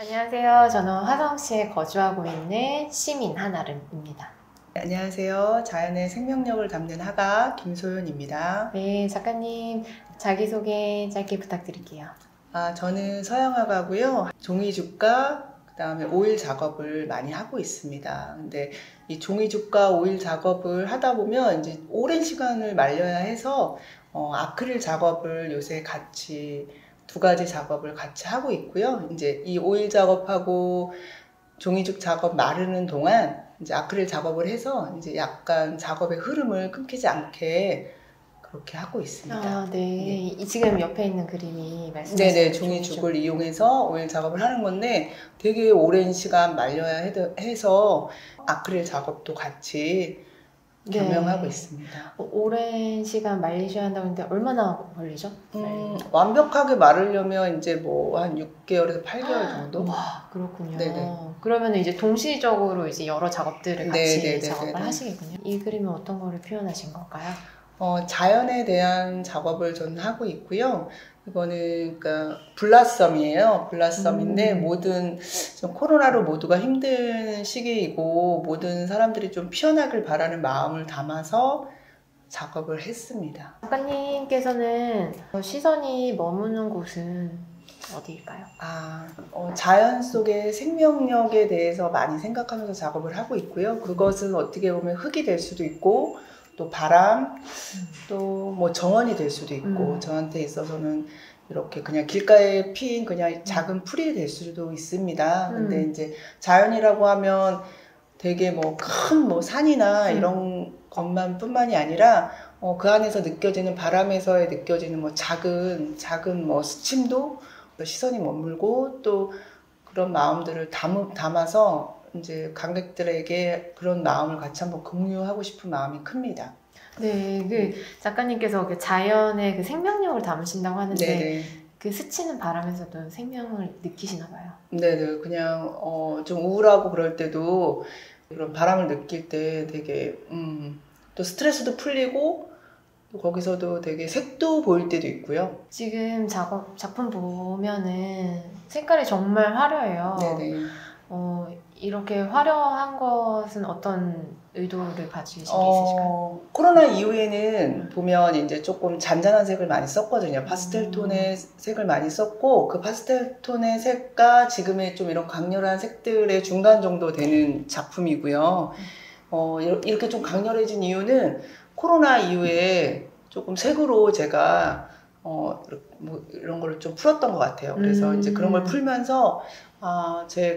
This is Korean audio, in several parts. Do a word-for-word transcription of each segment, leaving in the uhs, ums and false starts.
안녕하세요. 저는 화성시에 거주하고 있는 시민 한아름입니다. 안녕하세요. 자연의 생명력을 담는 화가 김소연입니다. 네, 작가님 자기소개 짧게 부탁드릴게요. 아, 저는 서양화가고요. 종이죽과 그다음에 오일 작업을 많이 하고 있습니다. 근데 이 종이죽과 오일 작업을 하다 보면 이제 오랜 시간을 말려야 해서 어, 아크릴 작업을 요새 같이 두 가지 작업을 같이 하고 있고요. 이제 이 오일 작업하고 종이죽 작업 마르는 동안 이제 아크릴 작업을 해서 이제 약간 작업의 흐름을 끊기지 않게 그렇게 하고 있습니다. 아, 네. 네. 지금 옆에 있는 그림이 말씀하신 네네, 종이죽을 이용해서 오일 작업을 하는 건데 되게 오랜 시간 말려야 해서 아크릴 작업도 같이 겸용하고 네. 있습니다. 어, 오랜 시간 말리셔야 한다고 했는데 얼마나 걸리죠? 음, 완벽하게 마르려면 이제 뭐 한 육 개월에서 팔 개월 정도? 와, 그렇군요. 네네. 그러면 이제 동시적으로 이제 여러 작업들을 같이 네네네네네. 작업을 하시겠군요. 이 그림은 어떤 거를 표현하신 걸까요? 어, 자연에 대한 작업을 저는 하고 있고요. 이거는 그러니까 블라썸이에요. 블라썸인데 음. 모든 좀 코로나로 모두가 힘든 시기이고 모든 사람들이 좀 피어나길 바라는 마음을 담아서 작업을 했습니다. 작가님께서는 시선이 머무는 곳은 어디일까요? 아, 어, 자연 속의 생명력에 대해서 많이 생각하면서 작업을 하고 있고요. 그것은 어떻게 보면 흙이 될 수도 있고 또 바람, 또 뭐 정원이 될 수도 있고 음. 저한테 있어서는 이렇게 그냥 길가에 핀 그냥 작은 풀이 될 수도 있습니다. 음. 근데 이제 자연이라고 하면 되게 뭐 큰 뭐 산이나 음. 이런 것만 뿐만이 아니라 어, 그 안에서 느껴지는 바람에서 느껴지는 뭐 작은 작은 뭐 스침도 시선이 머물고 또 그런 마음들을 담, 담아서 이제 관객들에게 그런 마음을 같이 한번 공유하고 싶은 마음이 큽니다. 네, 그 작가님께서 그 자연의 그 생명력을 담으신다고 하는데 네네. 그 스치는 바람에서도 생명을 느끼시나 봐요. 네네, 그냥 어, 좀 우울하고 그럴 때도 그런 바람을 느낄 때 되게 음, 또 스트레스도 풀리고 또 거기서도 되게 색도 보일 때도 있고요. 지금 작업 작품 보면은 색깔이 정말 화려해요. 네네. 어, 이렇게 화려한 것은 어떤 의도를 가지신 게 어, 있으실까요? 코로나 이후에는 보면 이제 조금 잔잔한 색을 많이 썼거든요. 파스텔 톤의 음. 색을 많이 썼고 그 파스텔 톤의 색과 지금의 좀 이런 강렬한 색들의 중간 정도 되는 작품이고요. 어, 이렇게 좀 강렬해진 이유는 코로나 이후에 조금 색으로 제가 어, 뭐 이런 거를 좀 풀었던 것 같아요. 그래서 음. 이제 그런 걸 풀면서 아, 제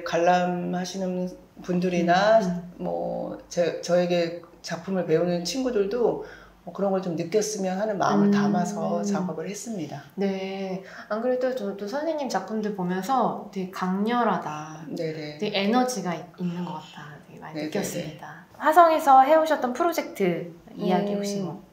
관람하시는 분들이나 음. 뭐 제, 저에게 작품을 배우는 친구들도 뭐 그런 걸 좀 느꼈으면 하는 마음을 음. 담아서 작업을 했습니다. 네, 안 그래도 저도 선생님 작품들 보면서 되게 강렬하다, 네네. 되게 에너지가 있는 것 같다 되게 많이 네네네. 느꼈습니다. 화성에서 해오셨던 프로젝트 이야기 음. 혹시 뭐?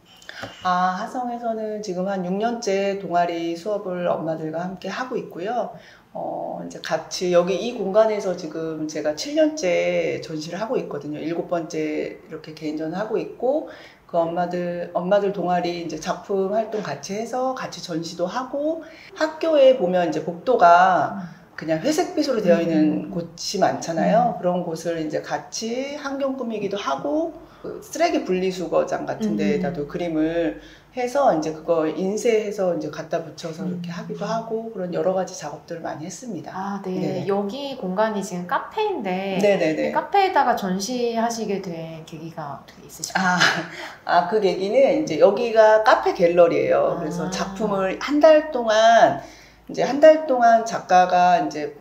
아, 화성에서는 지금 한 육 년째 동아리 수업을 엄마들과 함께 하고 있고요. 어, 이제 같이 여기 이 공간에서 지금 제가 칠 년째 전시를 하고 있거든요. 일곱 번째 이렇게 개인전 하고 있고, 그 엄마들, 엄마들 동아리 이제 작품 활동 같이 해서 같이 전시도 하고, 학교에 보면 이제 복도가 그냥 회색빛으로 되어 있는 음. 곳이 많잖아요. 음. 그런 곳을 이제 같이 환경 꾸미기도 하고, 쓰레기 분리수거장 같은 데에다도 음. 그림을 해서 이제 그거 인쇄해서 이제 갖다 붙여서 음. 이렇게 하기도 하고 그런 여러 가지 작업들을 많이 했습니다. 아, 네. 네네. 여기 공간이 지금 카페인데 네네네. 카페에다가 전시하시게 된 계기가 어떻게 있으실까요? 아, 아, 그 계기는 이제 여기가 카페 갤러리예요. 아. 그래서 작품을 한 달 동안 이제 한 달 동안 작가가 이제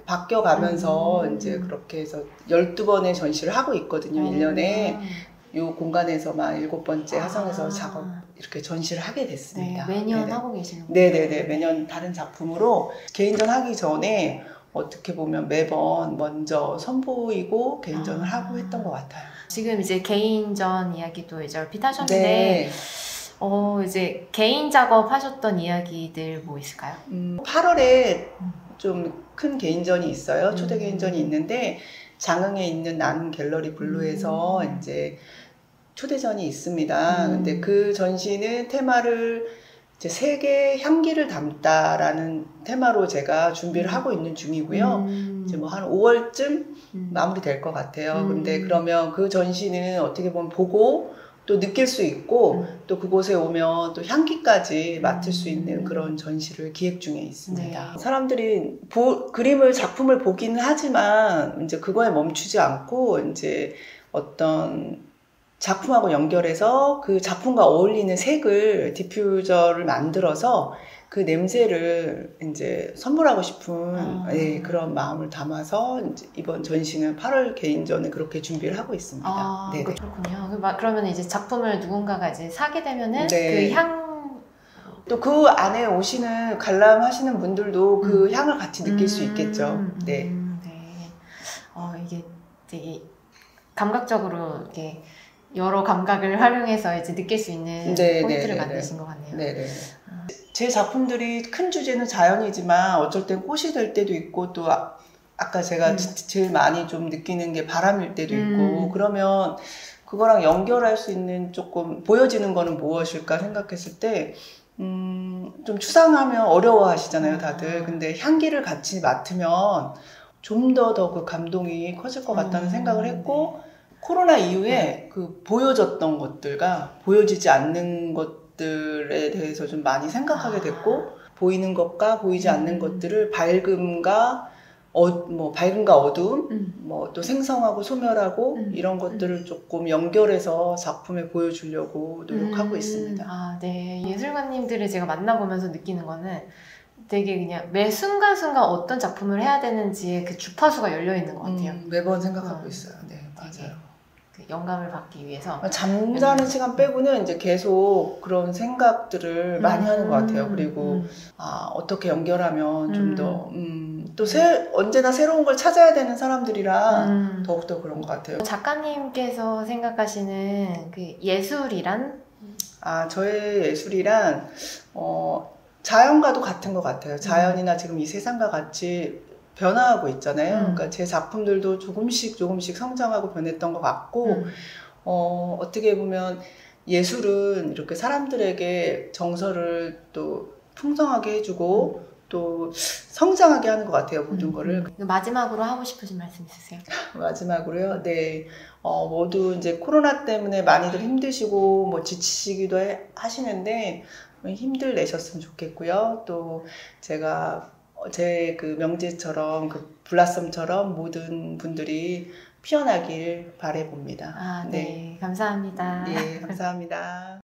바뀌어가면서 음. 이제 그렇게 해서 열두 번의 전시를 하고 있거든요. 음. 일 년에. 이 공간에서만 일곱 번째 화성에서 아. 작업 이렇게 전시를 하게 됐습니다. 네, 매년 네네. 하고 계시는 거예요? 네네네. 매년 다른 작품으로 개인전 하기 전에 어떻게 보면 매번 먼저 선보이고 개인전을 아. 하고 했던 것 같아요. 지금 이제 개인전 이야기도 이제 얼핏 하셨는데 네. 어, 이제 개인 작업 하셨던 이야기들 뭐 있을까요? 음, 팔월에 좀 큰 개인전이 있어요. 초대 개인전이 음. 있는데 장흥에 있는 나눔 갤러리 블루에서 음. 이제 초대전이 있습니다. 음. 근데 그 전시는 테마를 이제 색의 향기를 담다라는 테마로 제가 준비를 하고 있는 중이고요. 음. 이제 뭐 한 오월쯤 음. 마무리될 것 같아요. 음. 근데 그러면 그 전시는 어떻게 보면 보고 또 느낄 수 있고 음. 또 그곳에 오면 또 향기까지 맡을 수 음. 있는 그런 전시를 기획 중에 있습니다. 네. 사람들이 보, 그림을 작품을 보기는 하지만 이제 그거에 멈추지 않고 이제 어떤 작품하고 연결해서 그 작품과 어울리는 색을 디퓨저를 만들어서 그 냄새를 이제 선물하고 싶은 아. 네, 그런 마음을 담아서 이제 이번 전시는 팔월 개인전에 그렇게 준비를 하고 있습니다. 아, 네네. 그렇군요. 그러면 이제 작품을 누군가가 이제 사게 되면은 네. 그 향, 또 그 안에 오시는 관람하시는 분들도 그 음. 향을 같이 느낄 음. 수 있겠죠. 네. 음, 네. 어, 이게 되게 감각적으로 이렇게 여러 감각을 활용해서 이제 느낄 수 있는 네, 포인트를 네, 네, 만드신 것 같네요. 네네. 아. 제 작품들이 큰 주제는 자연이지만 어쩔 땐 꽃이 될 때도 있고 또 아, 아까 제가 음. 제일 많이 좀 느끼는 게 바람일 때도 있고 음. 그러면 그거랑 연결할 수 있는 조금 보여지는 거는 무엇일까 생각했을 때 음, 좀 추상하면 어려워하시잖아요 다들. 근데 향기를 같이 맡으면 좀 더 더 그 감동이 커질 것 같다는 음. 생각을 했고 코로나 이후에 네. 그 보여졌던 것들과 보여지지 않는 것들에 대해서 좀 많이 생각하게 됐고 아. 보이는 것과 보이지 음. 않는 것들을 밝음과 어, 뭐 밝음과 어두움, 음. 뭐 또 생성하고 소멸하고 음. 이런 것들을 조금 연결해서 작품에 보여주려고 노력하고 음. 있습니다. 아, 네. 예술가님들을 제가 만나보면서 느끼는 거는 되게 그냥 매 순간순간 어떤 작품을 해야 되는지에 그 주파수가 열려 있는 것 같아요. 음, 매번 생각하고 음. 있어요. 네, 맞아요. 그 영감을 받기 위해서. 잠자는 시간 빼고는 이제 계속 그런 생각들을 음. 많이 하는 것 같아요. 그리고 음. 아, 어떻게 연결하면 좀 더, 음. 음, 또 새, 언제나 새로운 걸 찾아야 되는 사람들이라 음. 더욱더 그런 것 같아요. 작가님께서 생각하시는 그 예술이란? 아, 저의 예술이란, 어, 자연과도 같은 것 같아요. 자연이나 지금 이 세상과 같이 변화하고 있잖아요. 음. 그러니까 제 작품들도 조금씩 조금씩 성장하고 변했던 것 같고, 음. 어, 어떻게 보면 예술은 이렇게 사람들에게 정서를 또 풍성하게 해주고, 음. 또 성장하게 하는 것 같아요, 모든 음. 거를. 마지막으로 하고 싶으신 말씀 있으세요? 마지막으로요. 네. 어, 모두 이제 코로나 때문에 많이들 힘드시고, 뭐 지치시기도 해, 하시는데, 힘들 내셨으면 좋겠고요. 또 제가 제 그 명제처럼 그 블라썸처럼 모든 분들이 피어나길 바라봅니다. 아, 네. 네. 감사합니다. 네, 감사합니다.